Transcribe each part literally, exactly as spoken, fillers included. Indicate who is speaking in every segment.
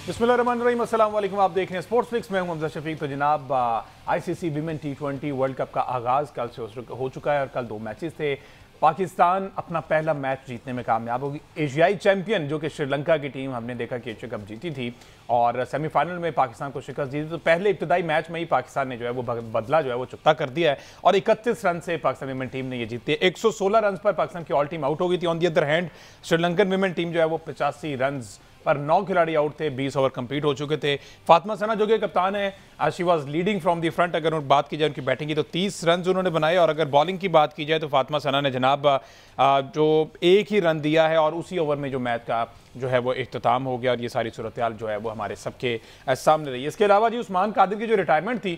Speaker 1: बिस्मिल्लाहिर्रहमानिर्रहीम, अस्सलाम वालेकुम। आप देख रहे हैं स्पोर्ट्स फ्लिक्स में हूं हमजा शफीक। तो जनाब ICC women T twenty world cup का आगाज़ कल से हो चुका है और कल दो मैचेस थे। पाकिस्तान अपना पहला मैच जीतने में कामयाब होगी। एशियाई चैंपियन जो कि श्रीलंका की टीम, हमने देखा कि एशिया कप जीती थी और सेमीफाइनल में पाकिस्तान को शिकस्त दी थी। तो पहले इब्तदाई मैच में ही पाकिस्तान ने जो है वो बदला जो है वो चुकता कर दिया है और इकतीस रन से पाकिस्तान विमेन टीम ने ये जीती है। एक सौ सोलह रन पर पाकिस्तान की ऑल टीम आउट हो गई थी। On the other hand Sri Lankan women team जो है वो पचासी रन पर नौ खिलाड़ी आउट थे, बीस ओवर कंप्लीट हो चुके थे। फातिमा सना जो कि कप्तान है, she was leading from the front. अगर उन बात की जाए उनकी बैटिंग की तो तीस रन उन्होंने बनाए और अगर बॉलिंग की बात की जाए तो फातिमा सना ने जनाब जो एक ही रन दिया है और उसी ओवर में जो मैच का जो है वो इख्तिताम हो गया और ये सारी सूरत हाल जो है वो हमारे सबके सामने रही। इसके अलावा जी उस्मान कादिर की जो रिटायरमेंट थी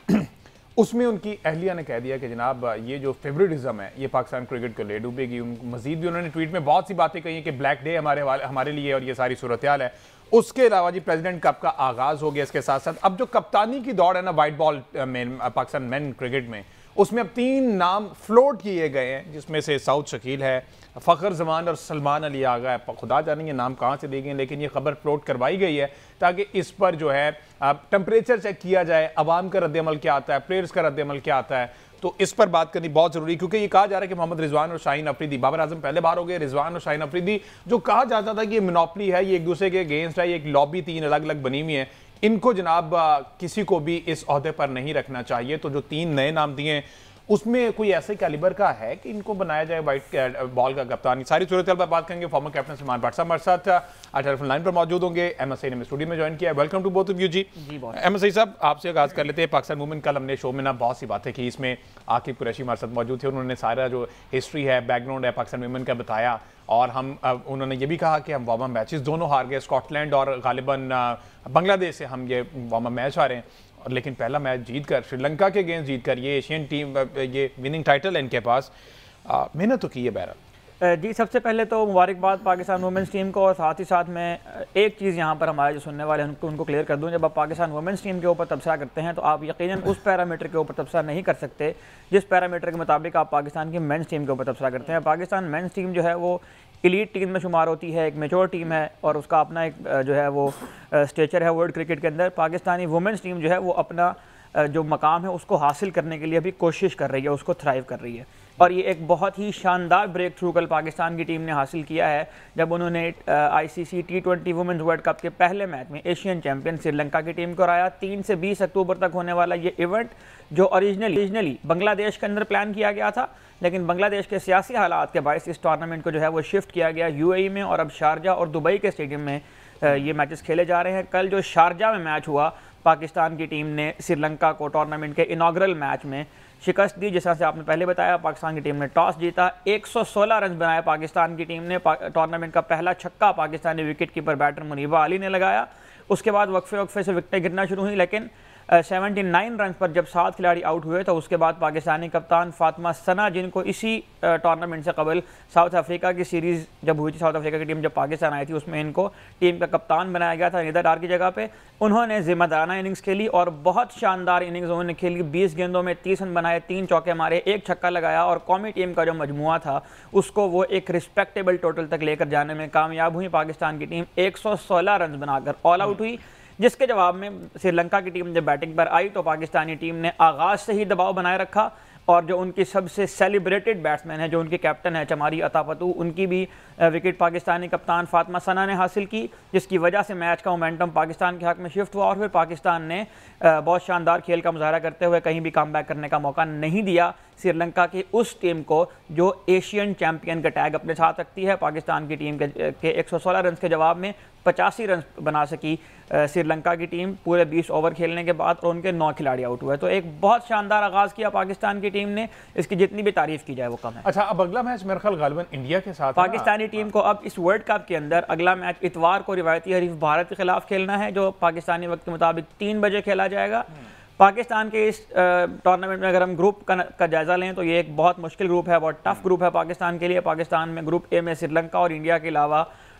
Speaker 1: उसमें उनकी अहलिया ने कह दिया कि जनाब ये जो फेवरेटिज्म है ये पाकिस्तान क्रिकेट को ले डूबेगी। मजीद भी उन्होंने ट्वीट में बहुत सी बातें कही हैं कि ब्लैक डे हमारे हमारे लिए और ये सारी सूरत हाल है। उसके अलावा जी प्रेसिडेंट कप का आगाज़ हो गया। इसके साथ साथ अब जो कप्तानी की दौड़ है ना वाइट बॉल में पाकिस्तान मैन क्रिकेट में, उसमें अब तीन नाम फ्लोट किए गए हैं जिसमें से साउद शकील है, फ़खर जमान और सलमान अली आगा है। खुदा जाने ये नाम कहाँ से दिए गए, लेकिन ये खबर फ्लोट करवाई गई है ताकि इस पर जो है टेम्परेचर चेक किया जाए, अवाम का रद्दमल क्या आता है, प्लेयर्स का रद्दमल क्या आता है। तो इस पर बात करनी बहुत जरूरी, क्योंकि ये कहा जा रहा है कि मोहम्मद रिजवान और शाहीन अफरीदी, बाबर आजम पहले बार हो गए, रिजवान और शाहीन अफरीदी जो कहा जाता था कि ये मोनोपोली है, ये एक दूसरे के अगेंस्ट है, ये एक लॉबी तीन अलग अलग बनी हुई है, इनको जनाब किसी को भी इस ओहदे पर नहीं रखना चाहिए। तो जो तीन नए नाम दिए उसमें कोई ऐसे कैलिबर का है कि इनको बनाया जाए वाइट बॉल का कप्तान। सारी सूरत पर बात करेंगे। फॉर्मर कैप्टन सलमान भट्ट साहब हमारे साथ टेलीफोन लाइन पर मौजूद होंगे। एम एस आई ने स्टूडियो में ज्वाइन किया है। Welcome to both of you ji. M S I साहब आपसे आगाज कर लेते हैं। पाकिस्तान वुमेन, कल हमने शो में ना बहुत सी बातें की, इसमें आकिब कुरैशी हमारे साथ मौजूद थे। उन्होंने सारा जो हिस्ट्री है, बैकग्राउंड है पाकिस्तान वुमेन का बताया और हम उन्होंने ये भी कहा कि हम वार्म मैचेस दोनों हार गए, स्कॉटलैंड और गालिबन बांग्लादेश से हम ये वार्म मैच हारे हैं, लेकिन पहला मैच जीत कर श्रीलंका के अगेंस्ट जीत कर ये एशियन टीम, ये विनिंग टाइटल है इनके पास। मेहनत तो की है बहरहाल
Speaker 2: जी। सबसे पहले तो मुबारकबाद पाकिस्तान वुमेंस टीम को और साथ ही साथ मैं एक चीज़ यहाँ पर हमारे जो सुनने वाले हैं उनको उनको क्लियर कर दूँ। जब आप पाकिस्तान वुमेंस टीम के ऊपर तबसरा करते हैं तो आप यकीनन उस पैरामीटर के ऊपर तबसरा नहीं कर सकते जिस पैरामीटर के मुताबिक आप पाकिस्तान की मेंस टीम के ऊपर तबसरा करते हैं। पाकिस्तान मेंस टीम जो है वो एलीट टीम में शुमार होती है, एक मेच्योर टीम है और उसका अपना एक जो है वो स्टेचर है वर्ल्ड क्रिकेट के अंदर। पाकिस्तानी वुमेंस टीम जो है वो अपना जो मकाम है उसको हासिल करने के लिए अभी कोशिश कर रही है, उसको थ्राइव कर रही है और ये एक बहुत ही शानदार ब्रेक थ्रू कल पाकिस्तान की टीम ने हासिल किया है जब उन्होंने ICC T twenty women's world cup के पहले मैच में एशियन चैंपियन श्रीलंका की टीम को हराया। तीन से बीस अक्टूबर तक होने वाला ये इवेंट जो ओरिजिनली ओरिजिनली बांग्लादेश के अंदर प्लान किया गया था, लेकिन बांग्लादेश के सियासी हालात के बायस इस टूर्नामेंट को जो है वो शिफ्ट किया गया यूएई में और अब शारजा और दुबई के स्टेडियम में ये मैचेस खेले जा रहे हैं। कल जो शारजा में मैच हुआ, पाकिस्तान की टीम ने श्रीलंका को टूर्नामेंट के इनॉग्रल मैच में शिकस्त दी। जैसा से आपने पहले बताया, पाकिस्तान की टीम ने टॉस जीता, एक सौ सोलह रन बनाए पाकिस्तान की टीम ने। टूर्नामेंट का पहला छक्का Pakistani wicket keeper batter Muniba Ali ने लगाया। उसके बाद वक्फे वक्फे से विकेटें गिरना शुरू हुई, लेकिन उन्यासी रन पर जब सात खिलाड़ी आउट हुए तो उसके बाद पाकिस्तानी कप्तान फातिमा सना, जिनको इसी टूर्नामेंट से कबल साउथ अफ्रीका की सीरीज़ जब हुई थी, साउथ अफ्रीका की टीम जब पाकिस्तान आई थी उसमें इनको टीम का कप्तान बनाया गया था निदा डार की जगह पे। उन्होंने जिम्मेदाराना इनिंग्स खेली और बहुत शानदार इनिंग्स उन्होंने खेली। बीस गेंदों में तीस रन बनाए, तीन चौके मारे, एक छक्का लगाया और कौमी टीम का जो मजमुआ था उसको वो एक रिस्पेक्टेबल टोटल तक लेकर जाने में कामयाब हुई। पाकिस्तान की टीम एक सौ सोलह रन बनाकर ऑल आउट हुई, जिसके जवाब में श्रीलंका की टीम जब बैटिंग पर आई तो पाकिस्तानी टीम ने आगाज़ से ही दबाव बनाए रखा और जो उनकी सबसे सेलिब्रेटेड बैट्समैन है, जो उनके कैप्टन है चमारी अतापतू, उनकी भी विकेट पाकिस्तानी कप्तान फातिमा सना ने हासिल की, जिसकी वजह से मैच का मोमेंटम पाकिस्तान के हक में शिफ्ट हुआ और फिर पाकिस्तान ने बहुत शानदार खेल का मुजाहरा करते हुए कहीं भी कम बैक करने का मौका नहीं दिया श्रीलंका की उस टीम को जो एशियन चैंपियन का टैग अपने साथ रखती है। पाकिस्तान की टीम के एक सौ सोलह रन के जवाब में पचासी रन बना सकी श्रीलंका की टीम पूरे बीस ओवर खेलने के बाद और उनके नौ खिलाड़ी आउट हुए। तो एक बहुत शानदार आगाज़ किया पाकिस्तान की टीम ने, इसकी जितनी भी तारीफ की जाए वो कम है।
Speaker 1: अच्छा, अब अगला मैच मेरे ख्याल गालिबन इंडिया के साथ
Speaker 2: पाकिस्तानी टीम को अब इस वर्ल्ड कप के अंदर अगला मैच इतवार को रिवायती हरीफ भारत के खिलाफ खेलना है, जो पाकिस्तानी वक्त के मुताबिक तीन बजे खेला जाएगा। पाकिस्तान के इस टूर्नामेंट में अगर हम ग्रुप का, का जायजा लें तो ये एक बहुत मुश्किल ग्रुप है, बहुत टफ ग्रुप है पाकिस्तान के लिए। पाकिस्तान में ग्रुप ए में श्रीलंका और इंडिया के अलावा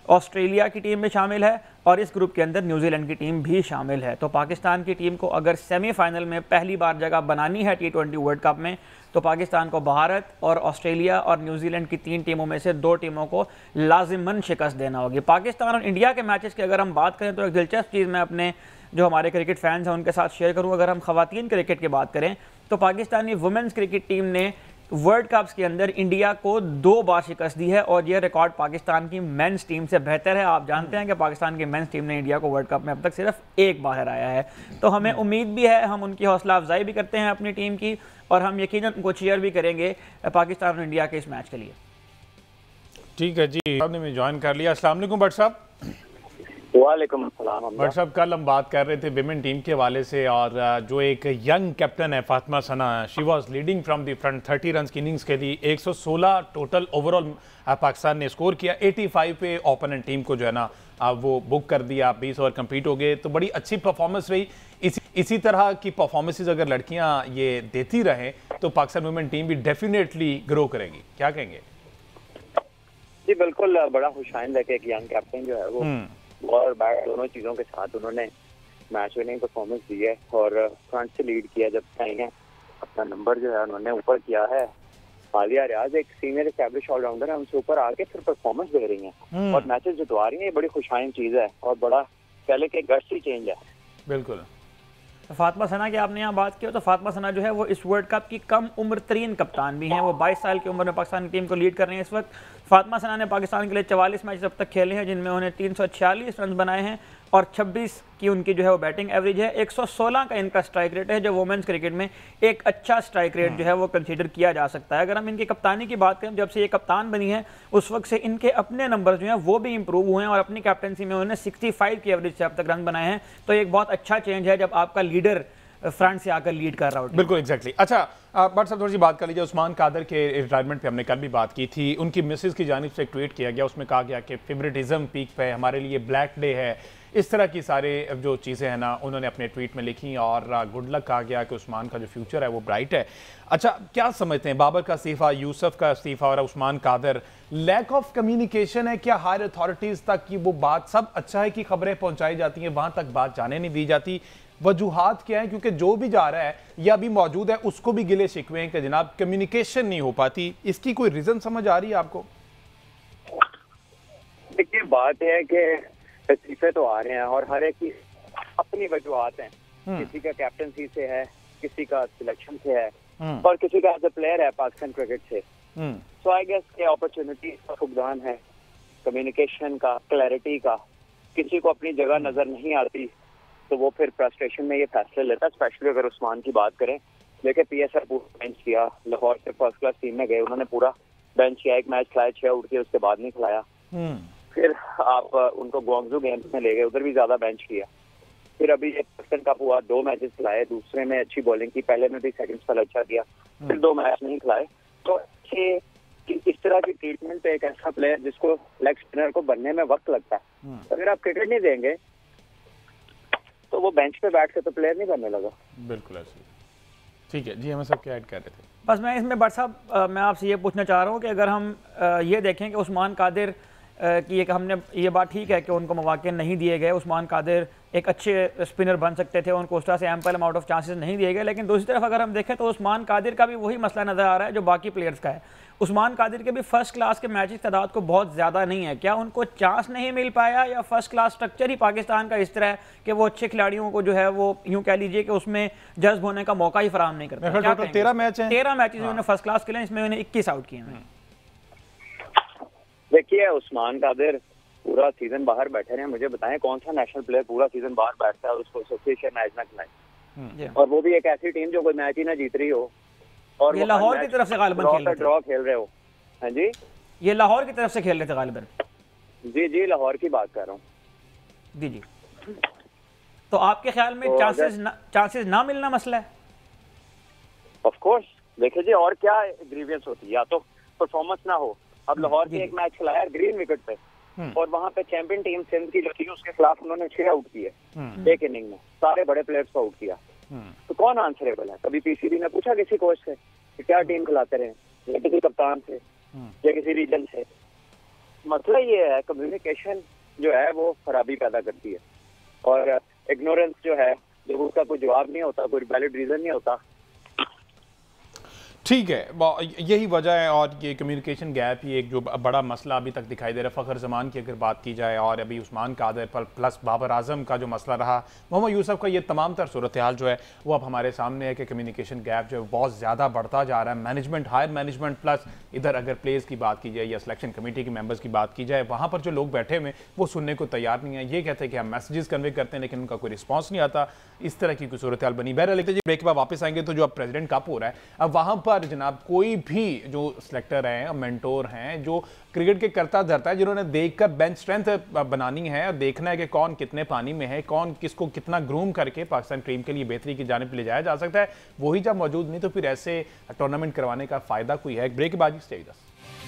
Speaker 2: ऑस्ट्रेलिया की टीम में शामिल है और इस ग्रुप के अंदर न्यूजीलैंड की टीम भी शामिल है। तो पाकिस्तान की टीम को अगर सेमीफाइनल में पहली बार जगह बनानी है टी ट्वेंटी वर्ल्ड कप में, तो पाकिस्तान को भारत और ऑस्ट्रेलिया और न्यूजीलैंड की तीन टीमों में से दो टीमों को लाजिमन शिकस्त देना होगी। पाकिस्तान और इंडिया के मैचेस की अगर हम बात करें तो एक दिलचस्प चीज़ मैं अपने जो हमारे क्रिकेट फैंस हैं उनके साथ शेयर करूं। अगर हम खवातीन क्रिकेट की बात करें तो पाकिस्तानी वुमेन्स क्रिकेट टीम ने वर्ल्ड कप्स के अंदर इंडिया को दो बार शिकस्त दी है और यह रिकॉर्ड पाकिस्तान की मेंस टीम से बेहतर है। आप जानते हैं कि पाकिस्तान की मेंस टीम ने इंडिया को वर्ल्ड कप में अब तक सिर्फ एक बार हराया है। तो हमें उम्मीद भी है, हम उनकी हौसला अफजाई भी करते हैं अपनी टीम की और हम यकीनन उनको चीयर भी करेंगे पाकिस्तान और इंडिया के इस मैच के लिए।
Speaker 1: ठीक है जी, आपने ज्वाइन कर लिया। अस्सलाम वालेकुम भट्ट साहब।
Speaker 3: वालेकुम अस्सलाम।
Speaker 1: भट्ट साहब, कल हम बात कर रहे थे विमेन टीम के हवाले से और जो एक यंग कैप्टन है Fatima Sana, she was leading from the front, thirty run की इनिंग्स के लिए एक सौ सोलह टोटल ओवरऑल पाकिस्तान ने स्कोर किया। पचासी पे ओपोनेंट टीम को जो है ना वो बुक कर दिया, बीस ओवर कंप्लीट हो गए। तो बड़ी अच्छी परफॉर्मेंस रही। इसी इसी तरह की परफॉर्मेंसेज अगर लड़कियां ये देती रहें तो पाकिस्तान वुमेन टीम भी डेफिनेटली ग्रो करेगी, क्या कहेंगे?
Speaker 3: जी बिल्कुल, बड़ा खुशाइंद है कि एक यंग कैप्टन जो है वो और बैट दोनों चीज़ों के साथ उन्होंने मैच विनिंग परफॉर्मेंस दी है और फ्रंट से लीड किया जब आई है, अपना नंबर जो है उन्होंने ऊपर किया है। आलिया रियाज एक सीनियर एस्टैब्लिश ऑलराउंडर है, उनसे ऊपर आके फिर परफॉर्मेंस दे रही हैं और मैचेस जितवा रही हैं। ये बड़ी खुशाइंद चीज़ है और बड़ा पहले के गट्स ही चेंज है।
Speaker 1: बिल्कुल।
Speaker 2: फातिमा सना की आपने यहाँ बात की तो फातिमा सना जो है वो इस वर्ल्ड कप की कम उम्र तरीन कप्तान भी हैं। वो बाईस साल की उम्र में पाकिस्तान की टीम को लीड कर रहे हैं इस वक्त। फातिमा सना ने पाकिस्तान के लिए चवालीस मैच अब तक खेले हैं जिनमें उन्हें तीन सौ छियालीस रन बनाए हैं और छब्बीस की उनकी जो है वो बैटिंग एवरेज है। एक सौ सोलह का इनका स्ट्राइक रेट है जो वुमेन्स क्रिकेट में एक अच्छा स्ट्राइक रेट जो है वो कंसीडर किया जा सकता है। अगर हम इनकी कप्तानी की बात करें, जब से ये कप्तान बनी है उस वक्त से इनके अपने नंबर जो हैं वो भी इंप्रूव हुए हैं और अपनी कैप्टनसी में उन्होंने पैंसठ की एवरेज से अब तक रन बनाए हैं। तो एक बहुत अच्छा चेंज है जब आपका लीडर फ्रंट से आकर लीड कर रहा हो।
Speaker 1: बिल्कुल एग्जैक्टली। अच्छा बट साहब, थोड़ी सी बात कर लीजिए। उस्मान कादर के रिटायरमेंट पे हमने कल भी बात की थी। उनकी मिसेज की जानिब से एक ट्वीट किया गया, उसमें कहा गया कि फेवरेटिज्म पीक पे है, हमारे लिए ब्लैक डे है। इस तरह की सारे जो चीज़ें हैं ना उन्होंने अपने ट्वीट में लिखी और गुड लक कहा गया कि उस्मान का जो फ्यूचर है वो ब्राइट है। अच्छा, क्या समझते हैं बाबर का इस्तीफा, यूसुफ का इस्तीफा और Usman Qadir, lack of communication है क्या हायर अथॉरिटीज़ तक की? वो बात सब अच्छा है कि खबरें पहुँचाई जाती हैं, वहाँ तक बात जाने नहीं दी जाती? वजूहात क्या है? क्योंकि जो भी जा रहा है या अभी मौजूद है उसको भी गिले शिकवे हैं कि जनाब कम्युनिकेशन नहीं हो पाती। इसकी कोई रीजन समझ आ रही है आपको?
Speaker 3: देखिए, बात है कि इस्तीफे तो आ रहे हैं और हर एक की अपनी वजूहात हैं। किसी का कैप्टनसी से है, किसी का सिलेक्शन से है और किसी का एज ए प्लेयर है पाकिस्तान क्रिकेट से। सो आई गेस के अपॉर्चुनिटी का फुकदान है, कम्युनिकेशन का, क्लैरिटी का। किसी को अपनी जगह नजर नहीं आती तो वो फिर फ्रस्ट्रेशन में ये फैसले लेता है। स्पेशली अगर उस्मान की बात करें, देखिए पी एस एल पूरा बेंच किया, लाहौर से फर्स्ट क्लास टीम में गए, उन्होंने पूरा बेंच किया, एक मैच खिलाया, छह उठ के उसके बाद नहीं खिलाया। फिर आप उनको ग्वांगजू गेम्स में ले गए, उधर भी ज्यादा बेंच किया। फिर अभी ये पाकिस्तान कप हुआ, दो मैचेस खिलाए, दूसरे में अच्छी बॉलिंग की, पहले में भी सेकंड स्पेल अच्छा किया, फिर दो मैच नहीं खिलाए। तो अच्छे इस तरह की ट्रीटमेंट पे एक ऐसा प्लेयर जिसको लेग स्पिनर को बनने में वक्त लगता है, अगर आप क्रिकेट नहीं देंगे तो वो बेंच पे बैठ के तो प्लेयर नहीं बनने लगा।
Speaker 1: बिल्कुल ऐसे। ठीक है जी, हमें सब क्या ऐड कर रहे थे?
Speaker 2: बस मैं इसमें भट्ट साहब मैं आपसे ये पूछना चाह रहा हूँ कि अगर हम ये देखें कि उस्मान कादिर की एक हमने ये बात ठीक है कि उनको मौके नहीं दिए गए, उस्मान कादिर एक अच्छे स्पिनर बन सकते थे, उनको उस तरह से एम्पल अमाउंट ऑफ चांसेस नहीं दिए गए। लेकिन दूसरी तरफ अगर हम देखें तो उस्मान कादिर का भी वही मसला नज़र आ रहा है जो बाकी प्लेयर्स का है। उस्मान कादिर के भी फर्स्ट क्लास के मैचेस तादाद को बहुत ज़्यादा नहीं है। क्या उनको चांस नहीं मिल पाया या फर्स्ट क्लास स्ट्रक्चर ही पाकिस्तान का इस तरह है कि वो अच्छे खिलाड़ियों को जो है वो यूँ कह लीजिए कि उसमें जज्ब होने का मौका ही फराहम नहीं करता?
Speaker 1: तेरह मैच है,
Speaker 2: तेरह मैचेस उन्होंने फर्स्ट क्लास खेले, इसमें उन्हें इक्कीस आउट किए हैं।
Speaker 3: देखिए, उस्मान कादिर पूरा सीजन बाहर बैठे रहे, मुझे बताएं कौन सा नेशनल प्लेयर पूरा सीजन बाहर बैठता है और उसको एसोसिएशन मैच ना खिलाए, और वो भी एक ऐसी टीम जो कोई मैच ही ना जीत रही हो और
Speaker 2: ये लाहौर की तरफ से गालिबन खेल रहे थे,
Speaker 3: ड्रॉ खेल रहे हो। हाँ जी,
Speaker 2: ये लाहौर की तरफ से खेल रहे थे गालिबन।
Speaker 3: जी जी, लाहौर की बात कर रहा हूँ।
Speaker 2: जी जी, तो आपके ख्याल में चांसेस चांसेस ना मिलना मसला है?
Speaker 3: ऑफ कोर्स, देखिए जी, और क्या ग्रीवियंस होती है, या तो परफॉर्मेंस ना हो। अब लाहौर के एक मैच खिलाया ग्रीन विकेट पे और वहाँ पे चैंपियन टीम सिंध की जो थी उसके खिलाफ उन्होंने छह आउट किए एक इनिंग में, सारे बड़े प्लेयर्स को आउट किया। तो कौन आंसरेबल है? कभी पीसीबी ने पूछा किसी कोच से कि क्या टीम खिलाते रहे, या किसी कप्तान से या किसी रीजन से? मसला ये है, कम्युनिकेशन जो है वो खराबी पैदा करती है, और इग्नोरेंस जो है, जब उसका कोई जवाब नहीं होता, कोई वैलिड रीजन नहीं होता।
Speaker 1: ठीक है, यही वजह है। और ये कम्युनिकेशन गैप ही एक जो बड़ा मसला अभी तक दिखाई दे रहा है। फ़खर ज़मान की अगर बात की जाए, और अभी उस्मान कादर प्लस बाबर आजम का जो मसला रहा, मोहम्मद यूसुफ का, ये तमाम तर सूरत हाल जो है वो अब हमारे सामने है कि कम्युनिकेशन गैप जो है बहुत ज़्यादा बढ़ता जा रहा है। मैनेजमेंट, हायर मैनेजमेंट प्लस इधर अगर प्लेयर्स की बात की जाए या सिलेक्शन कमेटी के मेंबर्स की बात की जाए, वहाँ पर जो लोग बैठे हुए वो सुनने को तैयार नहीं है। ये कहते हैं कि हम मैसेजेस कन्वे करते हैं लेकिन उनका कोई रिस्पॉन्स नहीं आता। इस तरह की कोई सूरत हाल बनी। बहरहाल लेकिन ब्रेक के बाद वापस आएंगे तो जो अब प्रेसिडेंट कप हो रहा है, अब वहाँ पर जनाब कोई भी जो सिलेक्टर हैं, मेंटोर हैं, जो क्रिकेट के करता धरता है, जिन्होंने देखकर बेंच स्ट्रेंथ बनानी है और देखना है कि कौन कितने पानी में है, कौन किसको कितना ग्रूम करके पाकिस्तान टीम के लिए बेहतरी की जानिब ले जाया जा सकता है, वही जब मौजूद नहीं तो फिर ऐसे टूर्नामेंट करवाने का फायदा कोई है। ब्रेक के बाद स्टेज दस।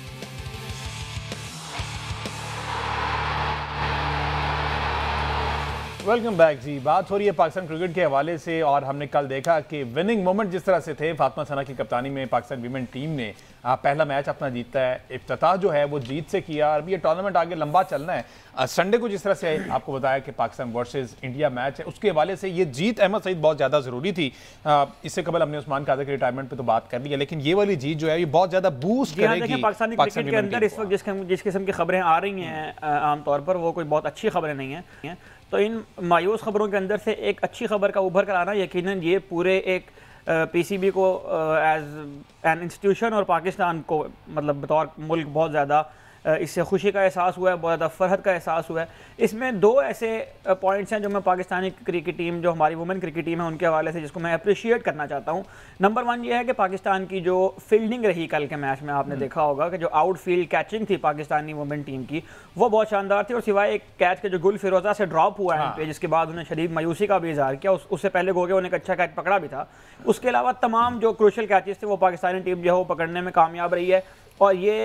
Speaker 1: Welcome back ji. बात हो रही है पाकिस्तान क्रिकेट के हवाले से, और हमने कल देखा कि विनिंग मोमेंट जिस तरह से थे, फातिमा सना की कप्तानी में पाकिस्तान वीमेन टीम ने पहला मैच अपना जीता है। इफ्तिताह जो है वो जीत से किया, और अभी ये टूर्नामेंट आगे लंबा चलना है। संडे को जिस तरह से आपको बताया कि पाकिस्तान वर्सेस इंडिया मैच है, उसके हवाले से ये जीत अहमद सईद बहुत ज़्यादा ज़रूरी थी। इससे कबल हमने उस्मान कादर के रिटायरमेंट पे तो बात कर ली है, लेकिन ये वाली जीत जो है ये बहुत ज़्यादा बूस्ट करेगी
Speaker 2: पाकिस्तानी क्रिकेट के अंदर। इस वक्त जिस जिस किस्म की खबरें आ रही हैं आमतौर पर, वो कोई बहुत अच्छी खबरें नहीं हैं। तो इन मायूस खबरों के अंदर से एक अच्छी खबर का उभर कर आना यकीनन ये पूरे एक पीसीबी को एज एन इंस्टीट्यूशन और पाकिस्तान को मतलब बतौर मुल्क बहुत ज़्यादा इससे खुशी का एहसास हुआ है, बहुत ज़्यादा फरहत का एहसास हुआ है। इसमें दो ऐसे पॉइंट्स हैं जो मैं पाकिस्तानी क्रिकेट टीम, जो हमारी वुमेन क्रिकेट टीम है, उनके हवाले से जिसको मैं अप्रिशिएट करना चाहता हूँ। नंबर वन ये है कि पाकिस्तान की जो फील्डिंग रही कल के मैच में, आपने देखा होगा कि जो आउटफील्ड कैचिंग थी पाकिस्तानी वुमेन टीम की, वो बहुत शानदार थी। और सिवाय एक कैच के जो गुल फिरोजा से ड्रॉप हुआ है पे, जिसके बाद उन्हें शदीद मायूसी का भी इजहार किया, उस, उससे पहले गोगे उन्हें एक अच्छा कैच पकड़ा भी था। उसके अलावा तमाम जो क्रूशल कैचेस थे वो पाकिस्तानी टीम जो है वो पकड़ने में कामयाब रही है। और ये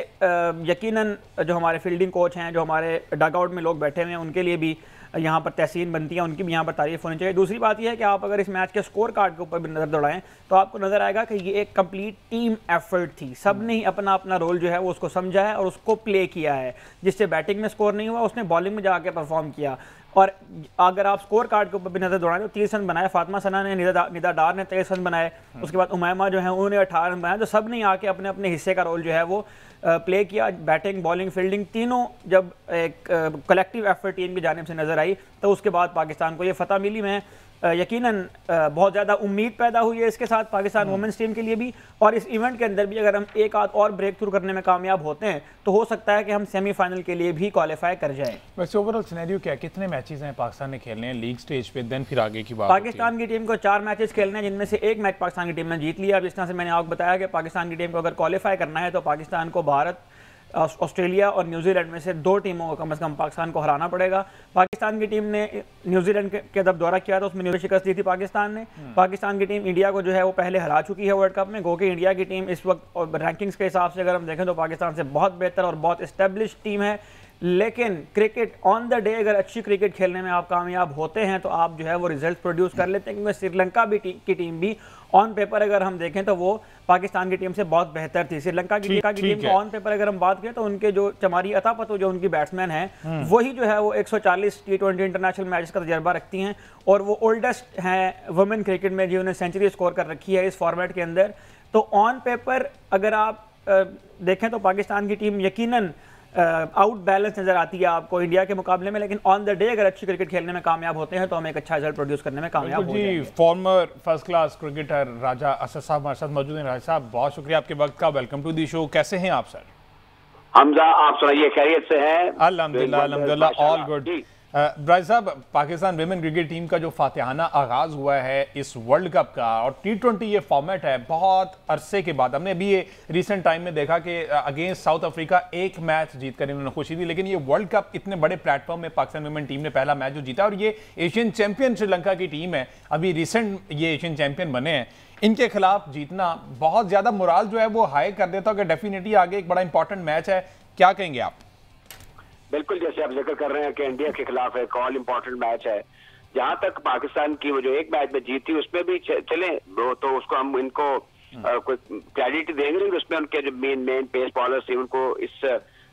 Speaker 2: यकीनन जो हमारे फील्डिंग कोच हैं, जो हमारे डगआउट में लोग बैठे हुए हैं, उनके लिए भी यहाँ पर तहसीन बनती है, उनकी भी यहाँ पर तारीफ होनी चाहिए। दूसरी बात यह है कि आप अगर इस मैच के स्कोर कार्ड के ऊपर भी नज़र दौड़ाएं तो आपको नज़र आएगा कि ये एक कंप्लीट टीम एफर्ट थी। सब ने ही अपना अपना रोल जो है वो उसको समझा है और उसको प्ले किया है। जिससे बैटिंग में स्कोर नहीं हुआ, उसने बॉलिंग में जाके परफॉर्म किया। और अगर आप स्कोर कार्ड के ऊपर भी नजर दौड़ाएं तो तीस रन बनाए फातिमा सना ने, निदा निदा डार ने तेईस रन बनाए, उसके बाद उमैमा जो है उन्होंने अठारह रन बनाए। तो सब ने आके अपने अपने हिस्से का रोल जो है वो प्ले किया। बैटिंग, बॉलिंग, फील्डिंग तीनों जब एक कलेक्टिव एफर्ट टीम की जानिब से नजर आई तो उसके बाद पाकिस्तान को ये फतह मिली। मैं यकीनन बहुत ज़्यादा उम्मीद पैदा हुई है इसके साथ पाकिस्तान वुमेन्स टीम के लिए भी। और इस इवेंट के अंदर भी अगर हम एक आध और ब्रेक थ्रू करने में कामयाब होते हैं तो हो सकता है कि हम सेमीफाइनल के लिए भी क्वालिफाई कर जाएं।
Speaker 1: वैसे ओवरऑल सिनेरियो क्या, कितने मैचेस हैं पाकिस्तान ने खेलने हैं लीग स्टेज पे, देन फिर आगे की बात?
Speaker 2: पाकिस्तान की टीम को चार मैचेस खेलने हैं, जिनमें से एक मैच पाकिस्तान की टीम ने जीत लिया। अब जिस तरह से मैंने आपको बताया कि पाकिस्तान की टीम को अगर क्वालिफाई करना है तो पाकिस्तान को भारत, ऑस्ट्रेलिया और न्यूजीलैंड में से दो टीमों को कम से कम पाकिस्तान को हराना पड़ेगा। पाकिस्तान की टीम ने न्यूजीलैंड के जब दौरा किया तो उसमें न्यूजीलैंड शिकस्त दी थी पाकिस्तान ने। पाकिस्तान की टीम इंडिया को जो है वो पहले हरा चुकी है वर्ल्ड कप में। गो कि इंडिया की टीम इस वक्त रैंकिंग्स के हिसाब से अगर हम देखें तो पाकिस्तान से बहुत बेहतर और बहुत इस्टेब्लिश टीम है। लेकिन क्रिकेट ऑन द डे अगर अच्छी क्रिकेट खेलने में आप कामयाब होते हैं तो आप जो है वो रिजल्ट प्रोड्यूस कर लेते हैं। क्योंकि श्रीलंका भी टी, की टीम भी ऑन पेपर अगर हम देखें तो वो पाकिस्तान की टीम से बहुत बेहतर थी। श्रीलंका की की टीम को ऑन पेपर अगर हम बात करें तो उनके जो चमारी अतापतो जो उनकी बैट्समैन हैं वही जो है वो एक सौ चालीस टी ट्वेंटी इंटरनेशनल मैचेस का तजर्बा रखती हैं और वो ओल्डेस्ट हैं वुमेन क्रिकेट में जिन्होंने सेंचुरी स्कोर कर रखी है इस फॉर्मेट के अंदर। तो ऑन पेपर अगर आप देखें तो पाकिस्तान की टीम यकीनन आउट uh, बैलेंस नजर आती है आपको इंडिया के मुकाबले में। लेकिन ऑन द डे अगर अच्छी क्रिकेट खेलने में कामयाब होते हैं तो हम एक अच्छा रिजल्ट प्रोड्यूस करने में कामयाब हो जाएंगे।
Speaker 1: Former first class cricketer Raja Asad साहब हमारे साथ मौजूद हैं। राजा साहब बहुत शुक्रिया आपके वक्त का, वेलकम टू दी शो। कैसे हैं आप सर?
Speaker 4: हमजा आप सुनाइए, खैरियत से हैं?
Speaker 1: अल्हम्दुलिल्लाह अल्हम्दुलिल्लाह ऑल गुड। ब्राइस साहब, पाकिस्तान विमेन क्रिकेट टीम का जो फातिहाना आगाज हुआ है इस वर्ल्ड कप का और टी ट्वेंटी ये फॉर्मेट है बहुत अरसे के बाद, हमने अभी ये रिसेंट टाइम में देखा कि अगेंस्ट साउथ अफ्रीका एक मैच जीत कर इन्होंने खुशी दी, लेकिन ये वर्ल्ड कप इतने बड़े प्लेटफॉर्म में पाकिस्तान विमेन टीम ने पहला मैच जो जीता और ये एशियन चैंपियन श्रीलंका की टीम है, अभी रिसेंट ये एशियन चैंपियन बने हैं, इनके खिलाफ जीतना बहुत ज्यादा मोराल जो है वो हाई कर देता है कि डेफिनेटली आगे एक बड़ा इंपॉर्टेंट मैच है। क्या कहेंगे आप?
Speaker 4: बिल्कुल, जैसे आप जिक्र कर रहे हैं कि इंडिया के खिलाफ एक ऑल इम्पोर्टेंट मैच है। जहां तक पाकिस्तान की वो जो एक मैच में जीती उसमें भी चले वो तो उसको हम इनको कोई क्रेडिट देंगे नहीं, उसमें उनके जो मेन मेन पेस बॉलर्स थे उनको इस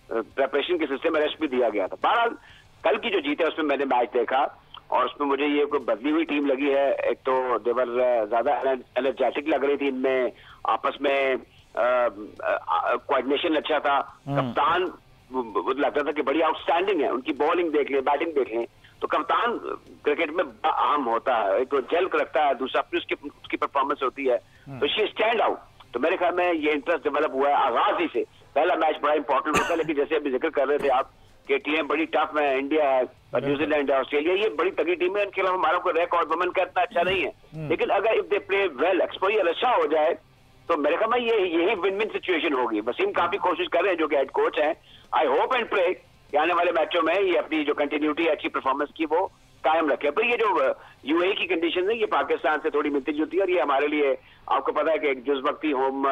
Speaker 4: प्रेपरेशन के सिलसिले में रेस्ट भी दिया गया था। बहरहाल कल की जो जीत है उसमें मैंने मैच देखा और उसमें मुझे ये कोई बदली हुई टीम लगी है। एक तो देवर ज्यादा एनर्जेटिक लग रही थी, इनमें आपस में कोऑर्डिनेशन अच्छा था। कप्तान लगता था कि बड़ी आउटस्टैंडिंग है, उनकी बॉलिंग देख लें, बैटिंग देख लें, तो कप्तान क्रिकेट में अहम होता है। एक तो जेल रखता है, दूसरा अपनी उसकी उसकी परफॉर्मेंस होती है, तो शी स्टैंड आउट। तो मेरे ख्याल में ये इंटरेस्ट डेवलप हुआ है आगाज ही से। पहला मैच बड़ा इंपॉर्टेंट होता है, लेकिन जैसे अभी जिक्र कर रहे थे आप कि टीम बड़ी टफ है, इंडिया है, न्यूजीलैंड है, ऑस्ट्रेलिया, ये बड़ी तगड़ी टीम है। इनके अलावा हमारा कोई रिकॉर्ड वुमेन का इतना अच्छा नहीं है, लेकिन अगर if they play well, exposure अच्छा हो जाए, तो मेरे ख्याल में ये यही विन विन सिचुएशन होगी। वसीम काफी कोशिश कर रहे हैं जो कि हेड कोच हैं। आई होप एंड प्रे कि आने वाले मैचों में ये अपनी जो कंटिन्यूटी अच्छी परफॉर्मेंस की वो कायम रखे। पर ये जो यूएई की कंडीशन है ये पाकिस्तान से थोड़ी मिलती जुलती है, और ये हमारे लिए आपको पता है कि एक जुज वक्ती होम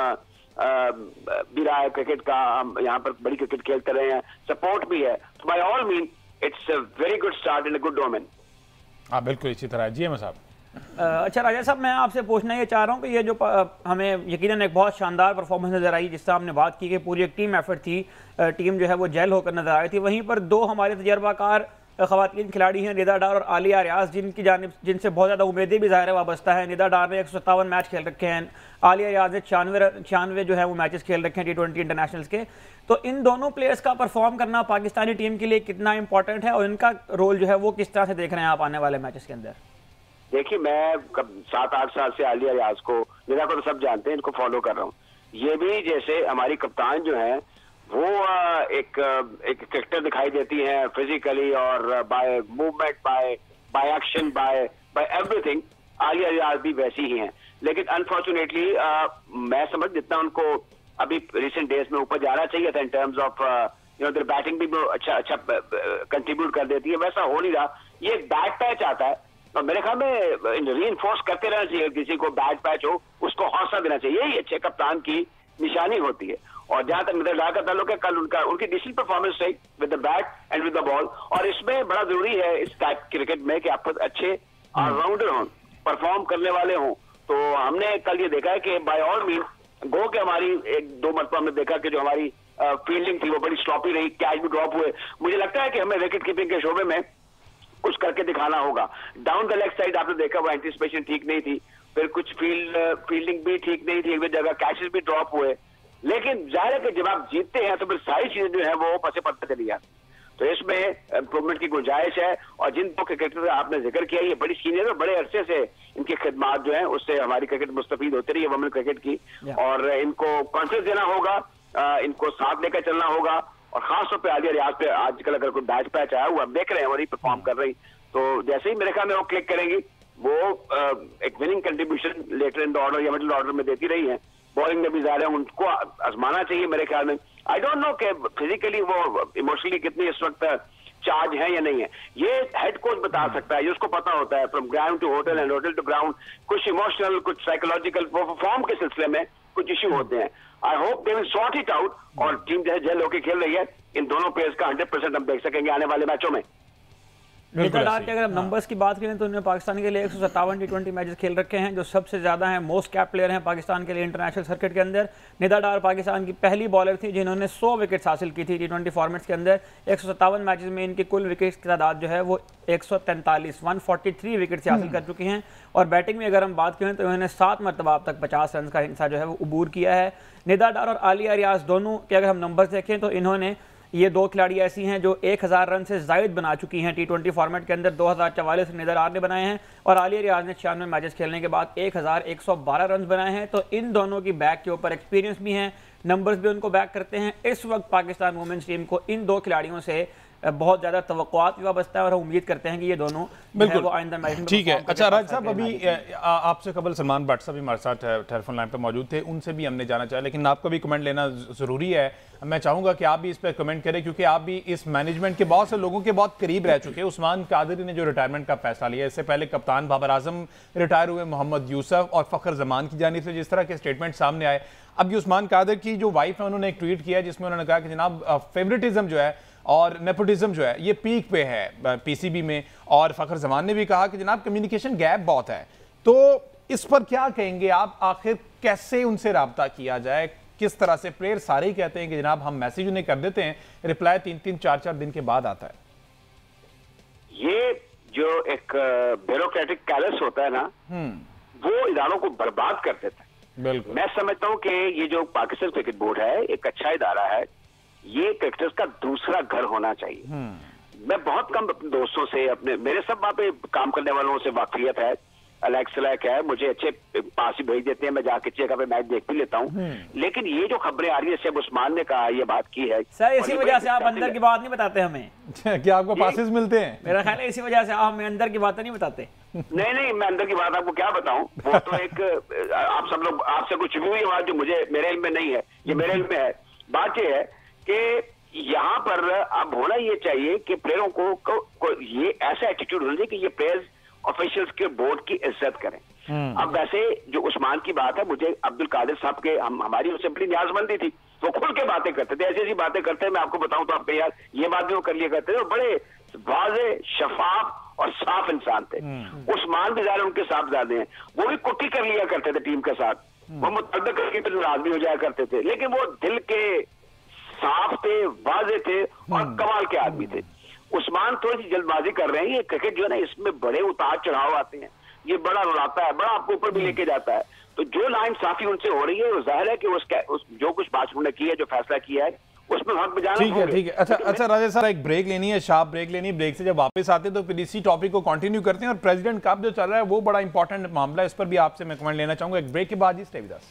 Speaker 4: भी रहा है क्रिकेट का। हम यहाँ पर बड़ी क्रिकेट खेलते रहे हैं, सपोर्ट भी है, तो by all mean it's a very good start in a good domain.
Speaker 1: हाँ बिल्कुल इसी तरह। जी एम साहब।
Speaker 2: अच्छा राजा साहब, मैं आपसे पूछना ये चाह रहा हूँ कि ये जो हमें यकीनन एक बहुत शानदार परफॉर्मेंस नज़र आई, जिससे हमने बात की कि पूरी एक टीम एफर्ट थी, टीम जो है वो जेल होकर नजर आई थी। वहीं पर दो हमारे तजर्बाकार खवातीन खिलाड़ी हैं, निदा डार और आलिया रियाज, जिनकी जानिब जिनसे बहुत ज़्यादा उम्मीदें भी ज़ाहिर वाबस्ता है। निदा डार ने एक सौ सत्तावन मैच खेल रखे हैं, आलिया रियाज ने छियानवे छियानवे जो है वो मैचेस खेल रखे हैं टी ट्वेंटी इंटरनेशनल्स के। तो इन दोनों प्लेयर्स का परफॉर्म करना पाकिस्तानी टीम के लिए कितना इंपॉर्टेंट है और इनका रोल जो है वो किस तरह से देख रहे हैं आप आने वाले मैचेस के अंदर?
Speaker 4: देखिए, मैं कब सात आठ साल से आलिया रियाज को, निदा को तो सब जानते हैं, इनको फॉलो कर रहा हूँ। ये भी जैसे हमारी कप्तान जो है वो एक एक क्रिकेटर दिखाई देती है फिजिकली और by movement, by by action, by by everything. Aliya Riaz भी वैसी ही हैं, लेकिन अनफॉर्चुनेटली मैं समझ जितना उनको अभी रिसेंट डेज में ऊपर जाना चाहिए था in terms of you know their batting भी अच्छा अच्छा कंट्रीब्यूट कर देती है, वैसा हो नहीं रहा। ये एक बैड पैच आता है और मेरे ख्याल में रीइंफोर्स करते रहना चाहिए। किसी को बैड पैच हो उसको हौसला देना चाहिए, यही अच्छे कप्तान की निशानी होती है। और जहां तक निदा डार का ताल्लुक है, कल उनका उनकी डिसेंट परफॉर्मेंस रही with the bat and with the ball. और इसमें बड़ा जरूरी है इस टाइप क्रिकेट में कि आप अच्छे ऑलराउंडर हों, परफॉर्म करने वाले हों। तो हमने कल ये देखा है कि बाय ऑल मीन गो के हमारी एक दो मरतबा हमने देखा कि जो हमारी फील्डिंग थी वो बड़ी स्लॉपी रही, कैच भी ड्रॉप हुए। मुझे लगता है कि हमें विकेट कीपिंग के शोबे में कुछ करके दिखाना होगा। डाउन द लेग साइड आपने देखा वो एंटीसिपेशन ठीक नहीं थी, फिर कुछ फील्ड फील्डिंग भी ठीक नहीं थी, एक जगह कैचेस भी ड्रॉप हुए। लेकिन जाहिर है कि जब आप जीतते हैं तो फिर सारी चीजें जो है वो पसे पत्ते चली जाती। तो इसमें इम्प्रूवमेंट की गुंजाइश है। और जिन दो क्रिकेटर आपने जिक्र किया, ये बड़ी सीनियर और बड़े अरसे से इनकी खिदमात जो है उससे हमारी क्रिकेट मुस्तफीद होती रही है, वुमेन क्रिकेट की। और इनको कॉन्फिडेंस देना होगा, इनको साथ लेकर चलना होगा। और खासतौर पर आलिया रियाज पे आजकल अगर कोई बैच पैच आया हुआ देख रहे हैं वही परफॉर्म कर रही, तो जैसे ही मेरे ख्याल में वो क्लिक करेंगी वो एक winning contribution later in the order या मिडिल ऑर्डर में देती रही है। बॉलिंग में भी ज्यादा उनको आजमाना चाहिए मेरे ख्याल में। आई डोंट नो कि फिजिकली वो इमोशनली कितनी इस वक्त चार्ज है या नहीं है, ये हेड कोच बता सकता है, ये उसको पता होता है। From ground to hotel and hotel to ground कुछ इमोशनल, कुछ साइकोलॉजिकल फॉर्म के सिलसिले में कुछ इश्यू होते हैं। I hope they will sort it out. और टीम जैसे जेल होकर खेल रही है, इन दोनों प्लेयर्स का हंड्रेड परसेंट हम देख सकेंगे आने वाले मैचों में।
Speaker 2: निदा डार के अगर हम नंबर्स की बात करें तो उन्होंने पाकिस्तान के लिए एक सौ सत्तावन टी ट्वेंटी मैचेस खेल रखे हैं, जो सबसे ज़्यादा हैं। मोस्ट कैप प्लेयर हैं पाकिस्तान के लिए इंटरनेशनल सर्किट के अंदर। निदा डार पाकिस्तान की पहली बॉलर थी जिन्होंने सौ विकेट्स हासिल की थी टी ट्वेंटी फॉर्मेट्स के अंदर। एक सौ सत्तावन मैचेस में इनकी कुल विकेट्स की तादाद जो है वो एक सौ तैंतालीस वन फोर्टी थ्री विकेट्स हासिल कर चुकी हैं। और बैटिंग में अगर हम बात करें तो इन्होंने सात मरतबा अब तक पचास रन का हिस्सा जो है वो अबूर किया है। निदा डार और आलिया रियाज दोनों के अगर हम नंबर्स देखें तो इन्होंने ये दो खिलाड़ी ऐसी हैं जो एक हज़ार रन से जायद बना चुकी हैं टी ट्वेंटी फॉर्मेट के अंदर। दो हज़ार चवालीस निदा डार ने बनाए हैं और आलिया रियाज ने छियानवे मैचेस खेलने के बाद एक हज़ार एक सौ बारह रन बनाए हैं। तो इन दोनों की बैक के ऊपर एक्सपीरियंस भी हैं, नंबर्स भी उनको बैक करते हैं। इस वक्त पाकिस्तान वुमेन्स टीम को इन दो खिलाड़ियों से बहुत ज्यादा तवक्कुआत भी वाबस्ता है और हम उम्मीद करते हैं कि ये दोनों बिल्कुल वो आइंदा मैच में
Speaker 1: ठीक है। अच्छा राज साहब, अभी आपसे कबल सलमान भट्ट साहब भी हमारे साथ टेलीफोन लाइन पे मौजूद थे, उनसे भी हमने जाना चाहा, लेकिन आपका भी कमेंट लेना ज़रूरी है। मैं चाहूँगा कि आप भी इस पर कमेंट करें क्योंकि आप भी इस मैनेजमेंट के बहुत से लोगों के बहुत करीब रह चुके हैं। उस्मान कादरी ने जो रिटायरमेंट का फैसला लिया, इससे पहले कप्तान बाबर आजम रिटायर हुए, मोहम्मद यूसुफ और फ़खर जमान की जानिब से जिस तरह के स्टेटमेंट सामने आए। अब ये उस्मान कादर की जो वाइफ है उन्होंने एक ट्वीट किया जिसमें उन्होंने कहा कि जनाब फेवरेटिज्म जो है और नेपोटिज्म जो है ये पीक पे है पीसीबी में। और फ़खर जमान ने भी कहा कि जनाब कम्युनिकेशन गैप बहुत है। तो इस पर क्या कहेंगे आप? आखिर कैसे उनसे राब्ता किया जाए, किस तरह से प्लेयर सारे ही कहते हैं कि जनाब हम मैसेज उन्हें कर देते हैं, रिप्लाई तीन तीन चार चार दिन के बाद आता है।
Speaker 4: ये जो एक ब्यूरोक्रेटिक कैलस होता है ना, वो इदारों को बर्बाद कर देता है।
Speaker 1: बिल्कुल,
Speaker 4: मैं समझता हूँ कि ये जो पाकिस्तान क्रिकेट बोर्ड है एक अच्छा इदारा है, ये क्रिकेटर्स का दूसरा घर होना चाहिए। मैं बहुत कम अपने दोस्तों से, अपने मेरे सब वहां पे काम करने वालों से वाकफियत है, अलेक्स लैक है, मुझे अच्छे पास ही भेज देते हैं, मैं जाके चेक पे मैच देख भी लेता हूँ। लेकिन ये जो खबरें आ रही है, शेख उस्मान ने कहा, ये बात की है
Speaker 2: सर, इसी वजह से आप अंदर की बात नहीं बताते हमें।
Speaker 1: क्या आपको पासेस मिलते हैं?
Speaker 2: मेरा ख्याल है इसी वजह से आप हमें अंदर की बातें नहीं बताते।
Speaker 4: नहीं नहीं, मैं अंदर की बात आपको क्या बताऊं, वो तो एक आप सब लोग, आपसे कुछ भी हुई बात जो मुझे मेरे इल्म में नहीं है, ये मेरे इल्म में है। बात ये है कि यहाँ पर अब होना ये चाहिए कि प्लेयरों को, को, को ये ऐसा एटीट्यूड होना चाहिए कि ये प्लेयर्स ऑफिशियल्स के बोर्ड की इज्जत करें। अब वैसे जो उस्मान की बात है, मुझे अब्दुल कादिर साहब के, हम हमारी उससे बड़ी न्याजमंदी थी, वो खुल के बातें करते थे, ऐसी ऐसी बातें करते हैं, मैं आपको बताऊं तो आप यार ये बात भी वो कर लिया करते थे, और बड़े वाज़े, शफाफ और साफ इंसान थे। उस्मान भी ज़ाहिर उनके साहबजादे हैं, वो भी कुट्टी कर लिया करते थे टीम के साथ, वो मुतअद्दिद करके तो नाराज भी हो जाया करते थे, लेकिन वो दिल के साफ थे, वाजे थे और कमाल के आदमी थे। उस्मान थोड़ी सी जल्दबाजी कर रहे हैं, ये क्रिकेट जो है ना, इसमें बड़े उतार चढ़ाव आते हैं, ये बड़ा रुलाता है, बड़ा आपको ऊपर भी लेके जाता है। तो जो लाइन साफी उनसे हो रही है, वो जाहिर है कि उसका उस जो कुछ बात उन्होंने की है, जो फैसला किया है, उसमें हक बजाना।
Speaker 1: ठीक है, ठीक है। अच्छा अच्छा राजेश सर, एक ब्रेक लेनी है, शार्प ब्रेक लेनी है। ब्रेक से जब वापस आते हैं तो फिर इसी टॉपिक को कंटिन्यू करते हैं, और प्रेसिडेंट कप जो चल रहा है वो बड़ा इंपॉर्टेंट मामला है, इस पर भी आपसे मैं कमेंट लेना चाहूंगा। एक ब्रेक के बाद ही stay with us.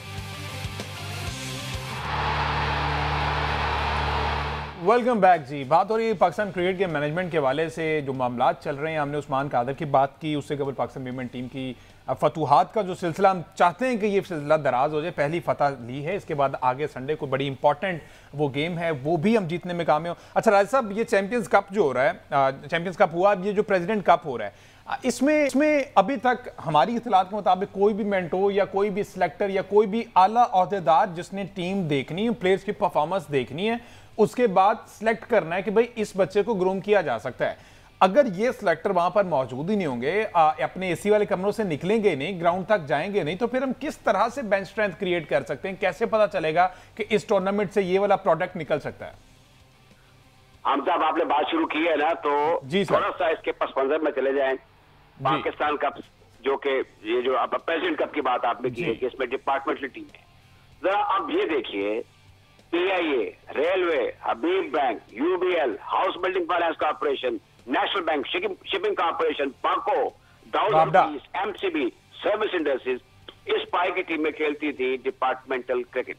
Speaker 1: Welcome back ji. बात हो रही है पाकिस्तान क्रिकेट के मैनेजमेंट के हवाले से, जो मामला चल रहे हैं। हमने उस्मान कादर की बात की, उससे कबल पाकिस्तान विमेन टीम की फतूहात का जो सिलसिला, हम चाहते हैं कि ये सिलसिला दराज हो जाए। पहली फतह ली है, इसके बाद आगे संडे को बड़ी इंपॉर्टेंट वो गेम है, वो भी हम जीतने में कामयाब हो। अच्छा राज साहब, ये चैंपियंस कप जो हो रहा है, चैंपियंस कप हुआ, ये जो प्रेसिडेंट कप हो रहा है, इसमें इसमें अभी तक हमारी इत्तलात के मुताबिक कोई भी मेंटोर या कोई भी सिलेक्टर या कोई भी आला ओहदेदार जिसने टीम देखनी है, प्लेयर्स की परफॉर्मेंस देखनी है, उसके बाद सिलेक्ट करना है कि भाई इस बच्चे को ग्रूम किया जा सकता है। अगर ये सिलेक्टर वहां पर मौजूद ही नहीं होंगे, आ, अपने एसी वाले कमरों से निकलेंगे नहीं, ग्राउंड तक जाएंगे नहीं, तो फिर हम किस तरह से बेंच स्ट्रेंथ क्रिएट कर सकते हैं? कैसे पता चलेगा कि इस टूर्नामेंट से ये वाला प्रोडक्ट निकल सकता है?
Speaker 4: हम साहब, आपने बात शुरू की है ना, तो
Speaker 1: जी सर,
Speaker 4: थोड़ा सा इसके पस मंजर में चले जाएं। पाकिस्तान कप, जो कि ये जो अब प्रेसिडेंट कप की बात आपने की है कि इसमें डिपार्टमेंटल टीम है, जरा अब ये देखिए, PIA, railway, Habib bank, UBL, house building finance corporation, national bank, shipping corporation, पाको, दाऊद, एमसीबी, सर्विस इंडस्ट्रीज, इस पाए की टीमें खेलती थी डिपार्टमेंटल क्रिकेट।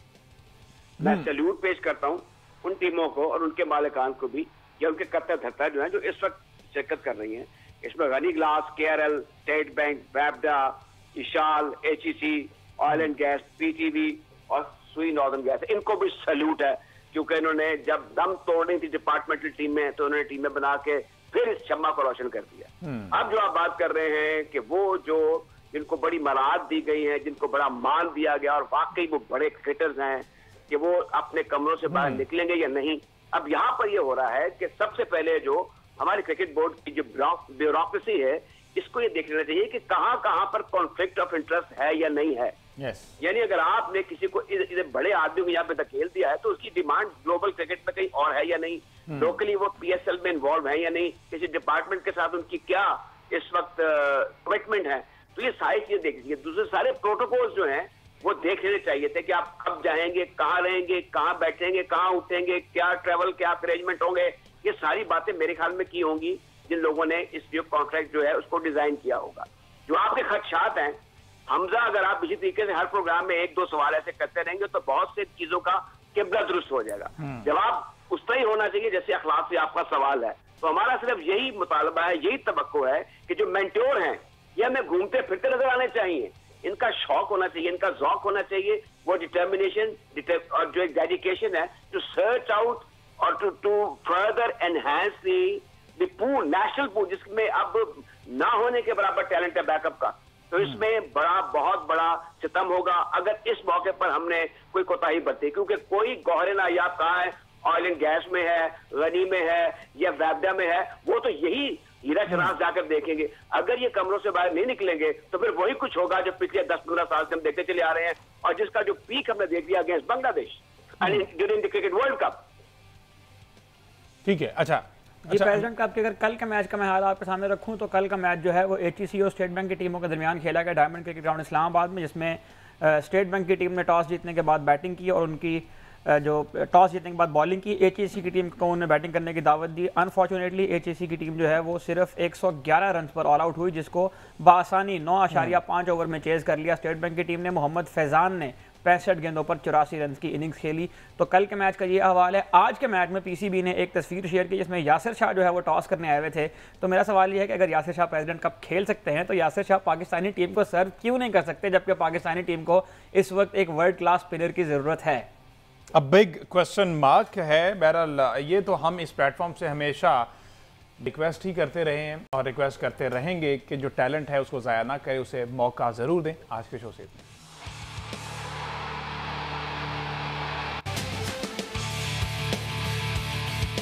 Speaker 4: मैं सैल्यूट पेश करता हूं उन टीमों को और उनके मालिकान को भी, या उनके कर्ता धर्ता जो है, जो इस वक्त शिरकत कर रही हैं। इसमें Ghani glass, KRL, state bank, वैबडा, इशाल, HEC, oil and gas, PTV और सुई नॉर्दर्न गैस, इनको भी सैल्यूट है, क्योंकि इन्होंने जब दम तोड़नी थी डिपार्टमेंटल टीम में, तो उन्होंने टीमें बना के फिर इस शम्मा को रोशन कर दिया। अब जो आप बात कर रहे हैं कि वो जो जिनको बड़ी मराद दी गई है, जिनको बड़ा मान दिया गया और वाकई वो बड़े क्रिकेटर्स हैं, कि वो अपने कमरों से बाहर निकलेंगे या नहीं। अब यहाँ पर ये हो रहा है कि सबसे पहले जो हमारे क्रिकेट बोर्ड की जो ब्यूरोक्रेसी है, इसको ये देख लेना चाहिए कि कहाँ कहाँ पर कॉन्फ्लिक्ट ऑफ इंटरेस्ट है या नहीं है।
Speaker 1: yes.
Speaker 4: यानी अगर आपने किसी को इधर बड़े आदमी को यहाँ पे धकेल दिया है, तो उसकी डिमांड ग्लोबल क्रिकेट में कहीं और है या नहीं, लोकली वो पीएसएल में इन्वॉल्व है या नहीं, किसी डिपार्टमेंट के साथ उनकी क्या इस वक्त कमिटमेंट है, तो ये सारी चीजें देख लीजिए। दूसरे सारे प्रोटोकॉल्स जो हैं वो देख लेने चाहिए थे कि आप कब जाएंगे, कहाँ रहेंगे, कहाँ बैठेंगे, कहाँ उठेंगे, क्या ट्रेवल, क्या अरेंजमेंट होंगे, ये सारी बातें मेरे ख्याल में की होंगी जिन लोगों ने इस जो कॉन्ट्रैक्ट जो है उसको डिजाइन किया होगा। जो आपके खदशात हैं हमजा, अगर आप इसी तरीके से हर प्रोग्राम में एक दो सवाल ऐसे करते रहेंगे तो बहुत से चीजों का किबला दुरुस्त हो जाएगा। जवाब उस तरह ही होना चाहिए जैसे अखलाक से आपका सवाल है। तो हमारा सिर्फ यही मुतालबा है, यही तवक्को है कि जो मेंटोर हैं ये हमें घूमते फिरते नजर आने चाहिए, इनका शौक होना चाहिए, इनका जौक होना चाहिए, वो डिटर्मिनेशन और जो एक डेडिकेशन है टू सर्च आउट और to to further enhance the pool, national pool, जिसमें अब ना होने के बराबर टैलेंट है बैकअप का। तो इसमें बड़ा बहुत बड़ा सितम होगा अगर इस मौके पर हमने कोई कोताही बरती, क्योंकि कोई गौहर नायाब कहाँ है, ऑयल एंड गैस में है, गनी में है या वैबडा में है, वो तो यही हीरा शराफ जाकर देखेंगे। अगर ये कमरों से बाहर नहीं निकलेंगे तो फिर वही कुछ होगा जो पिछले दस पंद्रह साल से हम देखते चले आ रहे हैं, और जिसका जो पीक हमने देख लिया against Bangladesh during the cricket world cup.
Speaker 1: ठीक है, अच्छा
Speaker 2: जी प्रेसिडेंट कप के अगर कल का मैच का मैं हाल आपके सामने रखूं तो कल का मैच जो है वो एचईसी और स्टेट बैंक की टीमों के दरमियान खेला गया डायमंड क्रिकेट ग्राउंड इस्लामाबाद में, जिसमें स्टेट बैंक की टीम ने टॉस जीतने के बाद बैटिंग की और उनकी जो टॉस जीतने के बाद बॉलिंग की। एचईसी की टीम को उन्होंने बैटिंग करने की दावत दी। अनफॉर्चुनेटली एचईसी की टीम जो है वो सिर्फ एक सौ ग्यारह रन पर ऑल आउट हुई, जिसको बासानी नौ आशारिया पाँच ओवर में चेज कर लिया। स्टेट बैंक की टीम ने मोहम्मद फैजान ने पैंसठ गेंदों पर चौरासी रन की इनिंग्स खेली। तो कल के मैच का ये हवाल है। आज के मैच में पीसीबी ने एक तस्वीर शेयर की जिसमें यासिर शाह जो है वो टॉस करने आए हुए थे। तो मेरा सवाल ये है कि अगर यासिर शाह प्रेसिडेंट कप खेल सकते हैं तो यासिर शाह पाकिस्तानी टीम को सर्व क्यों नहीं कर सकते, जबकि पाकिस्तानी टीम को इस वक्त एक वर्ल्ड क्लास स्पिनर की ज़रूरत है।
Speaker 1: अब बिग क्वेश्चन मार्क है। बहरहाल ये तो हम इस प्लेटफॉर्म से हमेशा रिक्वेस्ट ही करते रहे हैं और रिक्वेस्ट करते रहेंगे कि जो टैलेंट है उसको ज़ाया ना करे, उसे मौका ज़रूर दें। आज के शो से